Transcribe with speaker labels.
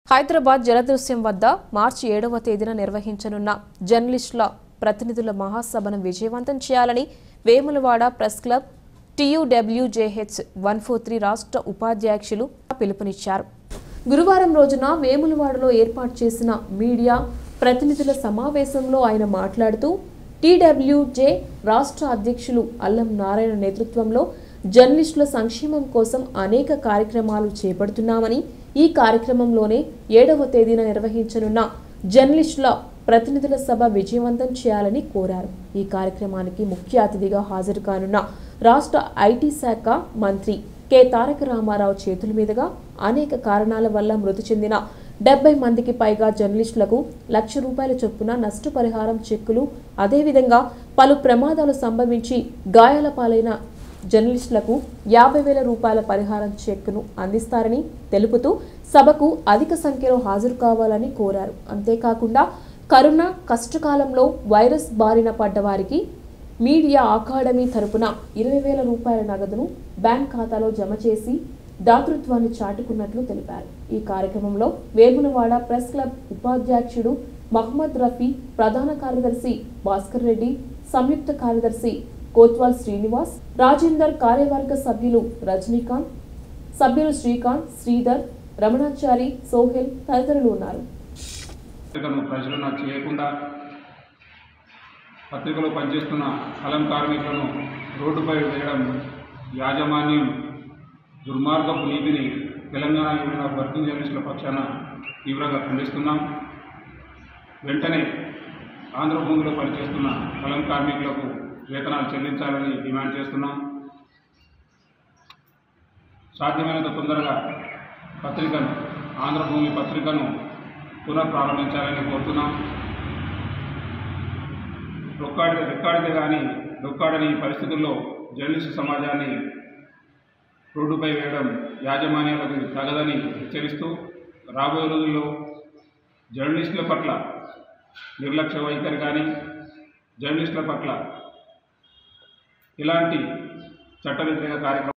Speaker 1: హైదరాబాద్ జలదృశ్యం వద్ద మార్చి 7వ తేదీన నిర్వహించనున్న జర్నలిస్టుల ప్రతినిధుల మహాసభను విజయవంతం చేయాలని వేములవాడ ప్రెస్ క్లబ్ TUWJH 143 రాష్ట్ర ఉపాధ్యక్షులు పిలుపునిచ్చారు. గురువారం రోజున వేములవాడలో ఏర్పాటు చేసిన మీడియా ప్రతినిధుల సమావేశంలో ఆయన మాట్లాడుతూ TWJ రాష్ట్ర అధ్యక్షులు అల్లం నారాయణ నేతృత్వంలో జర్నలిస్టుల సంక్షేమం కోసం అనేక కార్యక్రమాలు చేపడుతున్నామని, ఈ కార్యక్రమంలోనే 7వ తేదీన నిర్వహించనున్న జర్నలిస్టుల ప్రతినిధుల సభ విజయవంతం చేయాలని కోరారు. ఈ కార్యక్రమానికి ముఖ్య అతిథిగా హాజరు కానున్న రాష్ట్ర ఐటీ శాఖ మంత్రి కె తారక రామారావు చేతుల మీదుగా అనేక కారణాల వల్ల మృతి చెందిన 70 మందికి పైగా జర్నలిస్టులకు ₹1,00,000 చొప్పున నష్టపరిహారం చెక్కులు, అదేవిధంగా పలు ప్రమాదాలు సంభవించి గాయాల పాలైన జర్నలిస్టులకు ₹50,000 పరిహారం చెక్కును అందిస్తారని తెలుపుతూ సభకు అధిక సంఖ్యలో హాజరు కావాలని కోరారు. అంతేకాకుండా కరోనా కష్టకాలంలో వైరస్ బారిన పడ్డ వారికి మీడియా అకాడమీ తరపున ₹20,000 నగదును బ్యాంక్ ఖాతాలో జమ చేసి దాతృత్వాన్ని చాటుకున్నట్లు తెలిపారు. ఈ కార్యక్రమంలో వేములవాడ ప్రెస్ క్లబ్ ఉపాధ్యక్షుడు మహమ్మద్ రఫీ, ప్రధాన కార్యదర్శి భాస్కర్ రెడ్డి, సంయుక్త కార్యదర్శి కోత్వాల్ శ్రీనివాస్, రాజేందర్, కార్యవర్గ సభ్యులు రజనీకాంత్, సభ్యులు శ్రీకాంత్, శ్రీధర్, రమణాచారి, సోహెల్ తదితరులు ఉన్నారు.
Speaker 2: పత్రికలో పనిచేస్తున్న కలం కార్మికులను రోడ్డుపై వేయడం యాజమాన్యం దుర్మార్గపు నీతిని తెలంగాణ యూనియన్ వర్కింగ్ జర్నలిస్టుల పక్షాన తీవ్రంగా ఖండిస్తున్నాం. వెంటనే ఆంధ్రభూమిలో పనిచేస్తున్న కలం కార్మికులకు వేతనాలు చెల్లించాలని డిమాండ్ చేస్తున్నాం. సాధ్యమైనంత తొందరగా ఆంధ్రభూమి పత్రికను పునఃప్రారంభించాలని కోరుతున్నాం. రెక్కాడితే కానీ డొక్కాడని పరిస్థితుల్లో జర్నలిస్టు సమాజాన్ని రోడ్డుపై వేయడం యాజమాన్యాలకు తగదని హెచ్చరిస్తూ రాబోయే రోజుల్లో జర్నలిస్టుల పట్ల నిర్లక్ష్య వైఖరి కానీ, జర్నలిస్టుల పట్ల ఇలాంటి చట్ట వ్యతిరేక కార్యక్రమం